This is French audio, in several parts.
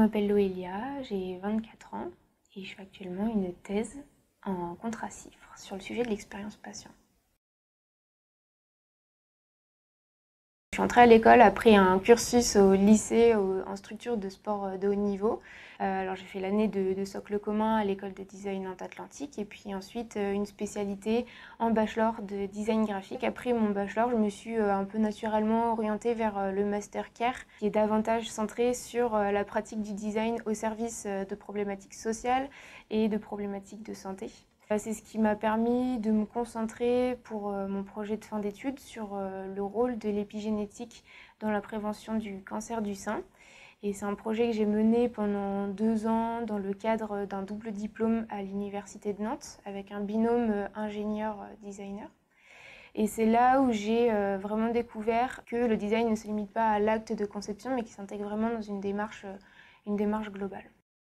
m'appelle Loélia, j'ai 24 ans et je fais actuellement une thèse en contrachiffre sur le sujet de l'expérience patient. Je suis entrée à l'école après un cursus au lycée en structure de sport de haut niveau. Alors j'ai fait l'année de socle commun à l'école de design Nantes-Atlantique et puis ensuite une spécialité en bachelor de design graphique. Après mon bachelor, je me suis un peu naturellement orientée vers le master care qui est davantage centré sur la pratique du design au service de problématiques sociales et de problématiques de santé. C'est ce qui m'a permis de me concentrer pour mon projet de fin d'études sur le rôle de l'épigénétique dans la prévention du cancer du sein. Et c'est un projet que j'ai mené pendant 2 ans dans le cadre d'un double diplôme à l'Université de Nantes avec un binôme ingénieur-designer. Et c'est là où j'ai vraiment découvert que le design ne se limite pas à l'acte de conception mais qu'il s'intègre vraiment dans une démarche globale.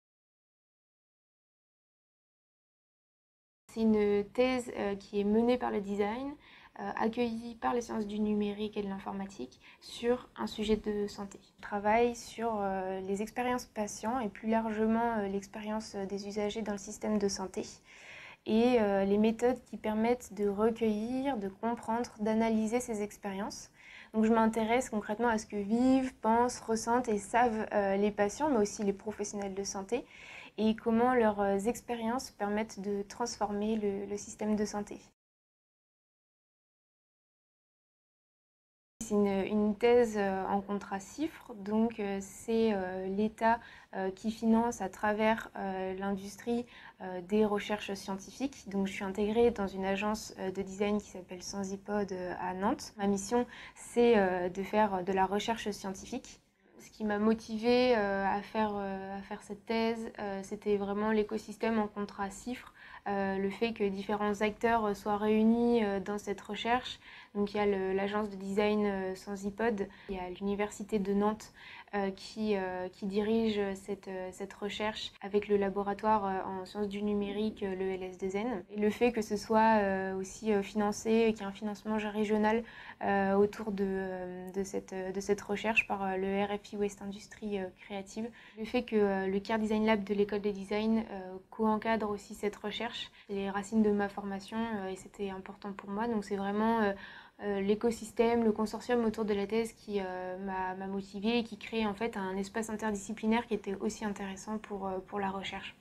C'est une thèse qui est menée par le design, accueillie par les sciences du numérique et de l'informatique sur un sujet de santé. Je travaille sur les expériences patients et plus largement l'expérience des usagers dans le système de santé et les méthodes qui permettent de recueillir, de comprendre, d'analyser ces expériences. Donc je m'intéresse concrètement à ce que vivent, pensent, ressentent et savent les patients, mais aussi les professionnels de santé, et comment leurs expériences permettent de transformer le système de santé. C'est une thèse en contrachiffre, donc c'est l'État qui finance à travers l'industrie des recherches scientifiques. Donc je suis intégrée dans une agence de design qui s'appelle Sensipod à Nantes. Ma mission, c'est de faire de la recherche scientifique. Ce qui m'a motivée à faire cette thèse, c'était vraiment l'écosystème en contrachiffre, le fait que différents acteurs soient réunis dans cette recherche. Donc il y a l'agence de design Sensipod, il y a l'université de Nantes qui dirige cette recherche avec le laboratoire en sciences du numérique, le LS2N. Et le fait que ce soit aussi financé, qu'il y ait un financement régional autour de cette recherche par le RFI West Industrie Créative. Le fait que le Care Design Lab de l'école des design co-encadre aussi cette recherche, c'est les racines de ma formation et c'était important pour moi. Donc c'est vraiment l'écosystème, le consortium autour de la thèse qui m'a motivée et qui crée en fait un espace interdisciplinaire qui était aussi intéressant pour la recherche.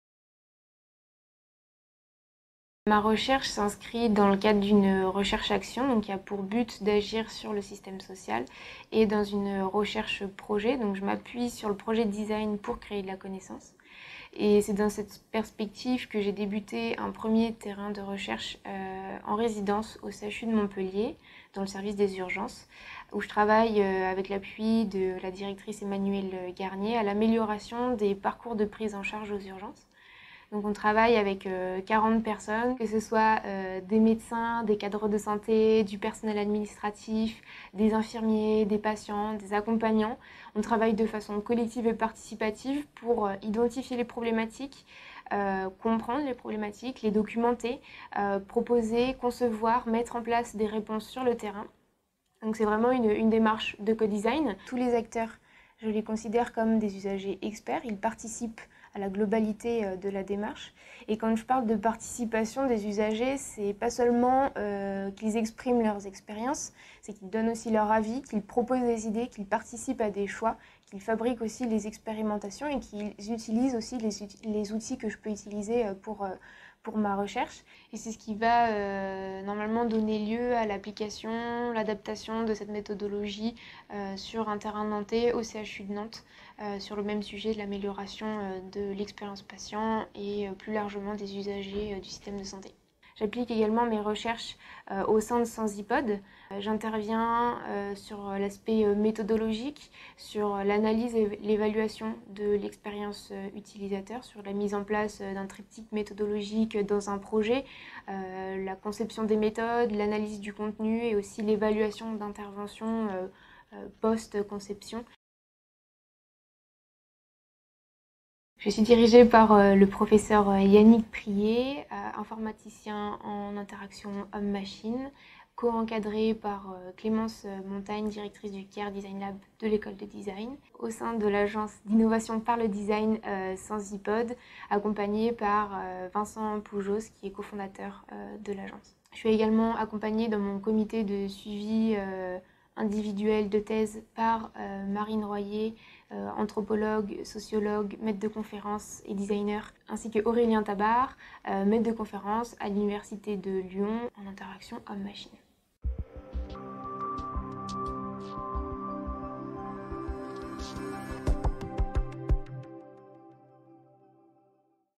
Ma recherche s'inscrit dans le cadre d'une recherche-action, donc qui a pour but d'agir sur le système social, et dans une recherche-projet, donc je m'appuie sur le projet de design pour créer de la connaissance. Et c'est dans cette perspective que j'ai débuté un premier terrain de recherche en résidence au CHU de Montpellier, dans le service des urgences, où je travaille avec l'appui de la directrice Emmanuelle Garnier à l'amélioration des parcours de prise en charge aux urgences. Donc on travaille avec 40 personnes, que ce soit des médecins, des cadres de santé, du personnel administratif, des infirmiers, des patients, des accompagnants. On travaille de façon collective et participative pour identifier les problématiques, comprendre les problématiques, les documenter, proposer, concevoir, mettre en place des réponses sur le terrain. Donc c'est vraiment une démarche de co-design. Tous les acteurs, je les considère comme des usagers experts, ils participent à la globalité de la démarche. Et quand je parle de participation des usagers, c'est pas seulement qu'ils expriment leurs expériences, c'est qu'ils donnent aussi leur avis, qu'ils proposent des idées, qu'ils participent à des choix, qu'ils fabriquent aussi les expérimentations et qu'ils utilisent aussi les outils que je peux utiliser pour ma recherche. Et c'est ce qui va normalement donner lieu à l'application, l'adaptation de cette méthodologie sur un terrain nantais au CHU de Nantes, sur le même sujet de l'amélioration de l'expérience patient et plus largement des usagers du système de santé. J'applique également mes recherches au sein de Sensipod. J'interviens sur l'aspect méthodologique, sur l'analyse et l'évaluation de l'expérience utilisateur, sur la mise en place d'un triptyque méthodologique dans un projet, la conception des méthodes, l'analyse du contenu et aussi l'évaluation d'interventions post-conception. Je suis dirigée par le professeur Yannick Prié, informaticien en interaction homme-machine, co-encadrée par Clémence Montagne, directrice du CARE Design Lab de l'école de design, au sein de l'agence d'innovation par le design Sensipod, accompagnée par Vincent Poujos, qui est cofondateur de l'agence. Je suis également accompagnée dans mon comité de suivi individuel de thèse par Marine Royer, anthropologue, sociologue, maître de conférences et designer, ainsi que Aurélien Tabar, maître de conférences à l'Université de Lyon en interaction homme-machine.